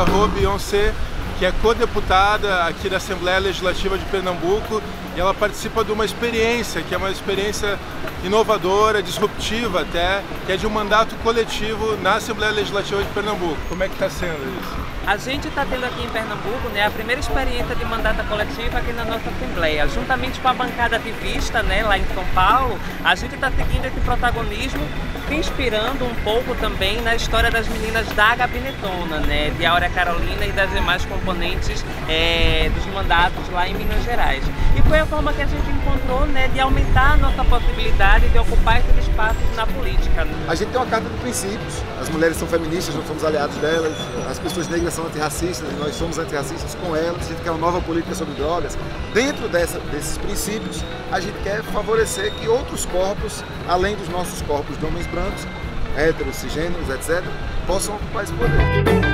da Rô Beyoncé, que é co-deputada aqui da Assembleia Legislativa de Pernambuco, e ela participa de uma experiência, que é uma experiência inovadora, disruptiva até, que é de um mandato coletivo na Assembleia Legislativa de Pernambuco. Como é que está sendo isso? A gente está tendo aqui em Pernambuco, né, a primeira experiência de mandato coletivo aqui na nossa Assembleia. Juntamente com a bancada ativista, né, lá em São Paulo, a gente está seguindo esse protagonismo, se inspirando um pouco também na história das meninas da Gabinetona, né, de Áurea Carolina e das demais componentes dos mandatos lá em Minas Gerais. E foi a forma que a gente encontrou, né, de aumentar a nossa possibilidade de ocupar esses espaços na política. A gente tem uma carta de princípios. As mulheres são feministas, nós somos aliados delas. As pessoas negras são antirracistas, nós somos antirracistas com elas. A gente quer uma nova política sobre drogas. Dentro desses princípios, a gente quer favorecer que outros corpos, além dos nossos corpos de homens brancos, héteros, cisgêneros, etc., possam ocupar esse poder.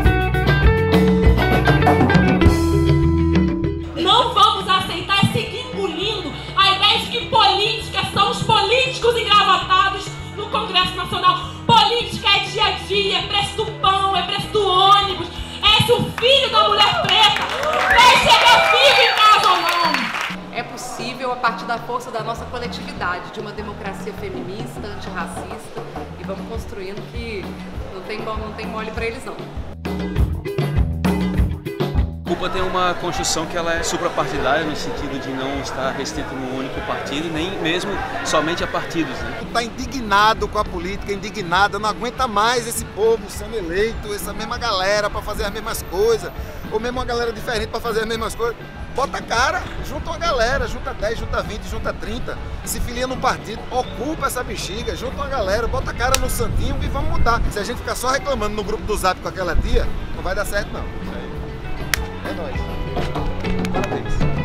Não vamos aceitar e seguir engolindo a ideia de que política são os políticos engravatados no Congresso Nacional. Política é dia a dia, é preço do pão, é preço do ônibus, é se o filho da mulher preta vai chegar vivo em casa ou não. É possível a partir da força da nossa coletividade, de uma democracia feminista, antirracista, e vamos construindo que não tem mole para eles não. Cuba tem uma construção que ela é suprapartidária, no sentido de não estar restrita num único partido, nem mesmo somente a partidos. Né? Está indignado com a política, indignada, não aguenta mais esse povo sendo eleito, essa mesma galera para fazer as mesmas coisas, ou mesmo uma galera diferente para fazer as mesmas coisas. Bota a cara, junta uma galera, junta 10, junta 20, junta 30, se filia num partido, ocupa essa bexiga, junta uma galera, bota a cara no santinho e vamos mudar. Se a gente ficar só reclamando no grupo do Zap com aquela tia, não vai dar certo não. É nóis. Parabéns.